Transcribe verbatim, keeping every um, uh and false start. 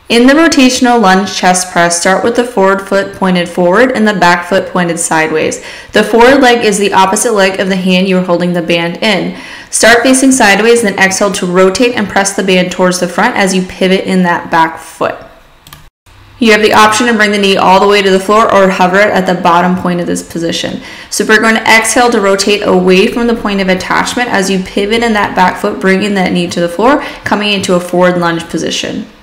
In the rotational lunge chest press, start with the forward foot pointed forward and the back foot pointed sideways. The forward leg is the opposite leg of the hand you are holding the band in. Start facing sideways, then exhale to rotate and press the band towards the front as you pivot in that back foot. You have the option to bring the knee all the way to the floor or hover it at the bottom point of this position. So we're going to exhale to rotate away from the point of attachment as you pivot in that back foot, bringing that knee to the floor, coming into a forward lunge position.